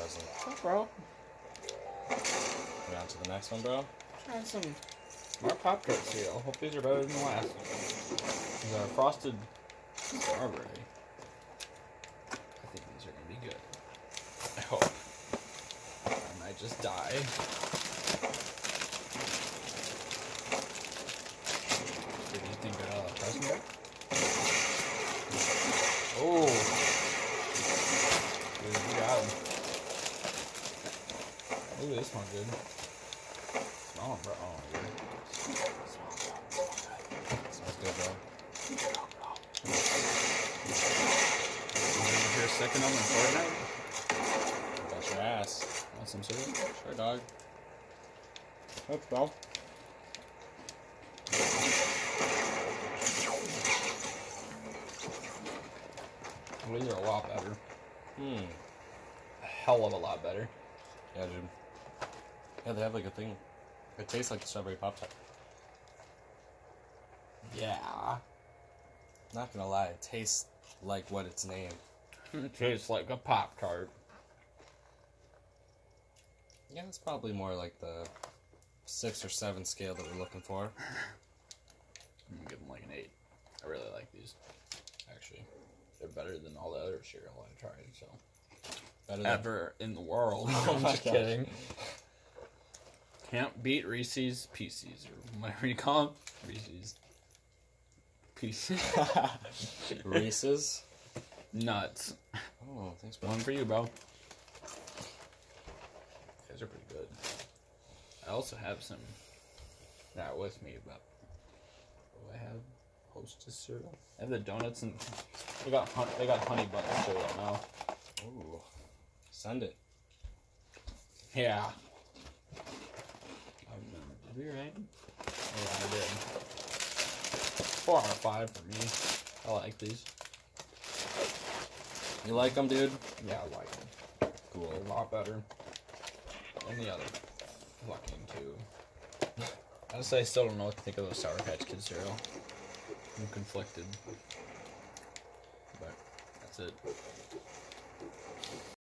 doesn't. What's up, bro? Go on to the next one, bro. Trying some more Pop-Tart cereal. Hope these are better than the last one. These are frosted strawberry. I think these are gonna be good. I hope. I might just die. What do you think they're out of the present bag? Oh! Dude, you got him. Ooh, this one's good. Smell them, bro. Oh, yeah. Smells good, bro. You here second them in Fortnite? Got your ass. Want some cereal? Sure, dog. That's bro. These are a lot better. A hell of a lot better. Yeah, dude. Yeah, they have like a thing. It tastes like the strawberry Pop-Tart. Yeah. Not gonna lie, it tastes like what it's named. It tastes like a Pop-Tart. Yeah, it's probably more like the 6 or 7 scale that we're looking for. I'm gonna give them like an 8. I really like these. Actually, they're better than all the other cereal I tried, so. Better Ever in the world. Oh I'm my just gosh. kidding. Can't beat Reese's Pieces, or whatever you call them. Reese's Pieces. Reese's. Nuts. Oh, thanks, bro. One for you, bro. These are pretty good. I also have some not with me, but what do I have? Hostess cereal. I have the donuts and they got honey butter cereal now. Ooh. Send it. Yeah. Did we right? Yeah, I did. 4 out of 5 for me. I like these. You like them, dude? Yeah, I like them. Cool. They're a lot better than the other fucking two. Honestly, I still don't know what to think of those Sour Patch Kids cereal. I'm conflicted. But that's it.